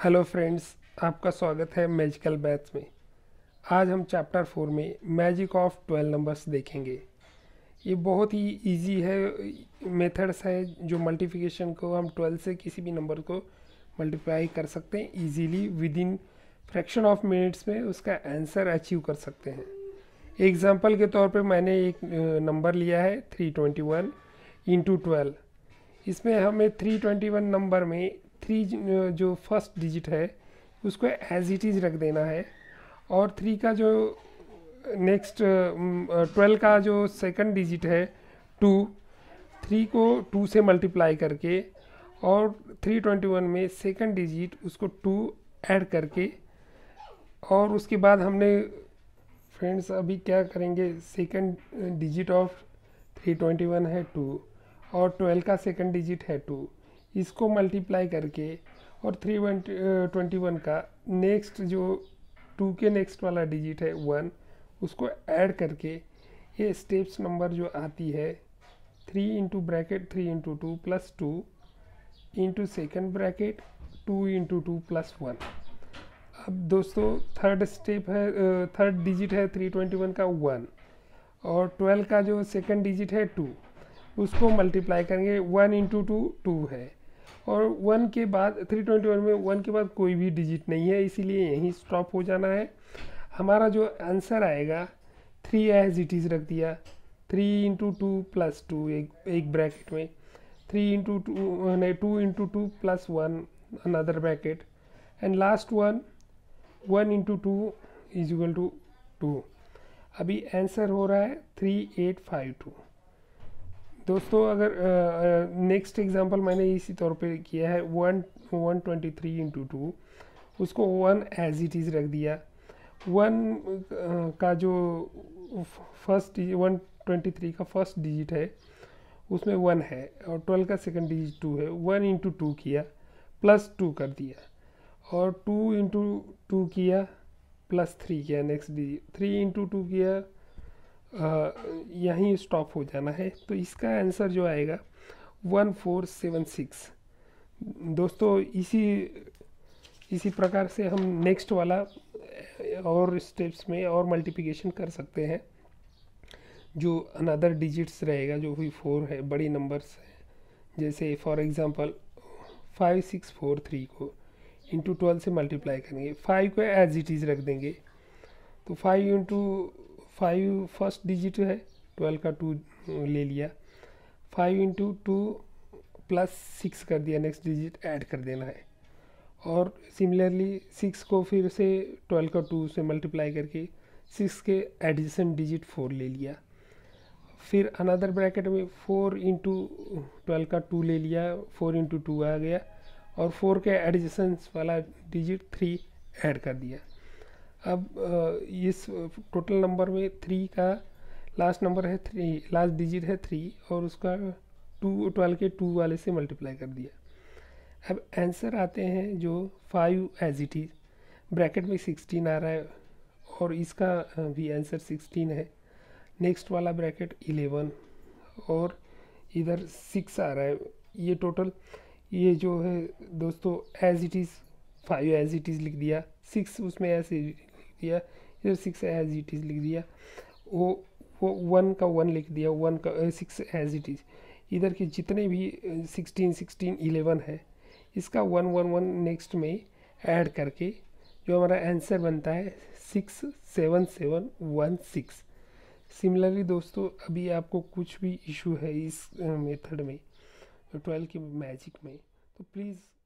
Hello friends, आपका स्वागत है मैजिकल मैथ्स में। आज हम चैप्टर 4 में मैजिक ऑफ 12 नंबर्स देखेंगे। ये बहुत ही इजी है, मेथड्स है जो मल्टीप्लिकेशन को हम 12 से किसी भी नंबर को मल्टीप्लाई कर सकते हैं easily. Within fraction of minutes में उसका आंसर अचीव कर सकते हैं। एग्जाम्पल के तौर पे मैंने एक नंबर लिया है 321 इंटू 12। इसमें हमें 321 नंबर में 3 जो फर्स्ट डिजिट है उसको एज इट इज़ रख देना है, और 3 का जो नेक्स्ट 12 का जो सेकंड डिजिट है 2, 3 को 2 से मल्टीप्लाई करके और 321 में सेकंड डिजिट उसको 2 ऐड करके, और उसके बाद हमने फ्रेंड्स अभी क्या करेंगे, सेकंड डिजिट ऑफ 321 है 2 और 12 का सेकंड डिजिट है 2, इसको मल्टीप्लाई करके और 321 का नेक्स्ट जो 2 के नेक्स्ट वाला डिजिट है 1 उसको ऐड करके ये स्टेप्स नंबर जो आती है 3 into bracket 3 into 2 plus 2 into second bracket 2 into 2 plus 1। अब दोस्तों थर्ड स्टेप है, थर्ड डिजिट है 321 का 1 और 12 का जो सेकंड डिजिट है 2, उसको मल्टीप्लाई करेंगे 1 इंटू 2 2 है, और 1 के बाद 321 में 1 के बाद कोई भी डिजिट नहीं है, इसीलिए यहीं स्टॉप हो जाना है। हमारा जो आंसर आएगा 3 एज इट इज़ रख दिया, 3 इंटू 2 प्लस 2 एक ब्रैकेट में, 3 इंटू 2 नहीं 2 into 2 plus 1 another bracket, and last 1 into 2 is equal to 2। अभी आंसर हो रहा है 3852। दोस्तों अगर नेक्स्ट एग्जांपल मैंने इसी तौर पे किया है 123 इंटू 2, उसको 1 एज इट इज़ रख दिया। 1 का जो फर्स्ट 123 का फर्स्ट डिजिट है उसमें 1 है और 12 का सेकंड डिजिट 2 है, 1 इंटू 2 किया प्लस 2 कर दिया, और 2 इंटू 2 किया प्लस 3 किया, नेक्स्ट डिजिट 3 इंटू 2 किया, यहीं स्टॉप हो जाना है। तो इसका आंसर जो आएगा 1476। दोस्तों इसी प्रकार से हम नेक्स्ट वाला और स्टेप्स में और मल्टीप्लिकेशन कर सकते हैं। जो अनदर डिजिट्स रहेगा जो भी 4 है, बड़ी नंबर्स है, जैसे फॉर एग्जांपल 5643 को इंटू 12 से मल्टीप्लाई करेंगे, 5 को एज इट इज़ रख देंगे, तो 5 इंटू 5 फर्स्ट डिजिट है, 12 का 2 ले लिया, 5 इंटू 2 प्लस 6 कर दिया, नेक्स्ट डिजिट ऐड कर देना है, और सिमिलरली 6 को फिर से 12 का 2 से मल्टीप्लाई करके 6 के एडिशन डिजिट 4 ले लिया, फिर अनदर ब्रैकेट में 4 इंटू 12 का 2 ले लिया, 4 इंटू 2 आ गया, और 4 के एडिशन वाला डिजिट 3 ऐड कर दिया। अब इस टोटल नंबर में 3 का लास्ट नंबर है 3, लास्ट डिजिट है 3, और उसका 12 के 2 वाले से मल्टीप्लाई कर दिया। अब आंसर आते हैं जो 5 एज इट इज़, ब्रैकेट में 16 आ रहा है और इसका भी आंसर 16 है, नेक्स्ट वाला ब्रैकेट 11 और इधर 6 आ रहा है। ये टोटल ये जो है दोस्तों as it is 5 as it is लिख दिया, 6 उसमें ऐसे लिख दिया, इधर 6 एज इट इज़ लिख दिया, वो 1 का 1 लिख दिया, 1 का 6 एज इट इज़, इधर के जितने भी 16 16 11 है इसका 1 1 1 नेक्स्ट में ऐड करके जो हमारा आंसर बनता है 67716। सिमिलरली दोस्तों अभी आपको कुछ भी इशू है इस मेथड में 12 के मैजिक में, तो प्लीज़